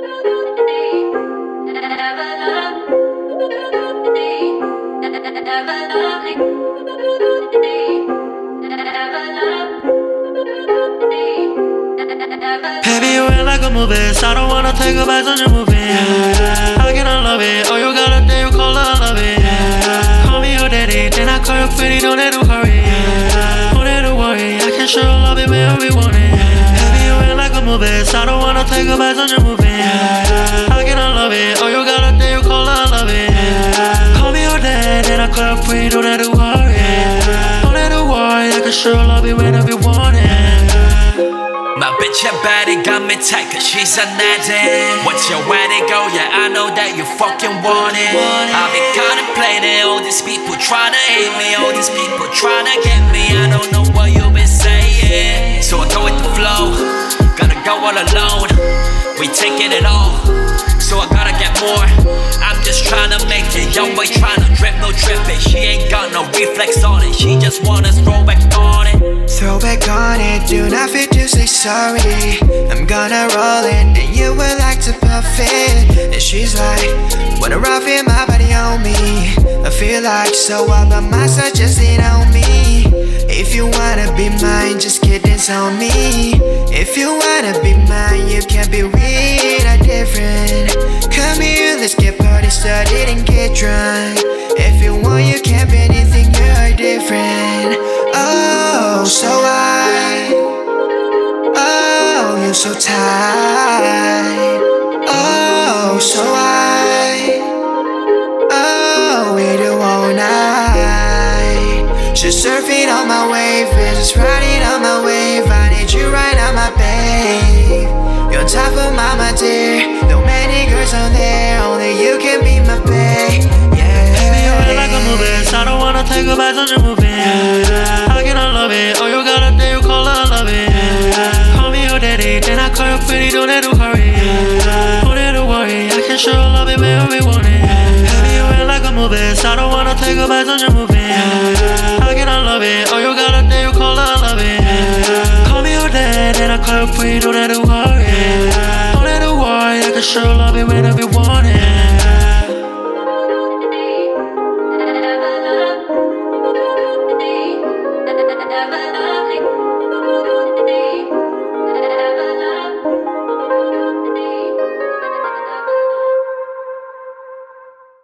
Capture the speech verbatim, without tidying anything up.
Baby, you ain't like a movie, so I don't wanna take a bite on your movie. How can I love it? Oh, you got a day, you call it, I love it. Call me your daddy, then I call you pretty, don't let you hurry. Don't let you worry, I can show love it whenever we want it. Baby, you ain't like a movie, so I don't wanna take a bite on your movie. How can I love it? Oh, you got a day, you call it, I love it. Call me your daddy, then I call you pretty, don't let you worry. Don't let you worry, I can show love it whenever we want it. My bitch, your body got me tight cause she's an addict. What's your way to go? Yeah, I know that you fucking want it. I've been contemplating all these people trying to hate me, all these people trying to get me. I don't know what you've been saying, so I go with the flow. Gotta go all alone, we taking it all, so I gotta get more. I'm just trying to make it, young boy trying to drip, no dripping. She ain't got no reflex on it, she just wanna throw back on it. Throw back on it, do not feel to say sorry. I'm gonna roll it, and you would like to puff it. And she's like, wanna rough in my body on me. I feel like so all by myself, just lean on me. If you wanna be mine, just get this on me. If you wanna be mine, you can't be weird or different. Come here, let's get party started and get drunk. If you want, you can't be anything, you're different. Oh, so I, oh, you're so tight. Oh, so I, oh, we do all night. Just surfing on my wave, just riding on my wave. I need you right on my babe. You're on top of my, my dear. No many girls on there, only you can be my babe. Yeah. Baby, you ain't like a movie, so I don't wanna take a bite on your movie. How can I love it? Oh, you got a day, you call it, I love it. Call me your daddy, then I call you pretty, don't let you hurry. Don't let you worry, I can show love it whenever we want it. Baby, you ain't like a movie, so I don't wanna take a bite on your movie. How can I love it? Oh, you got a day, you call it, I love it. Call me your daddy, then I call you pretty, don't let you worry. Don't let you worry, I can show love it whenever we want it.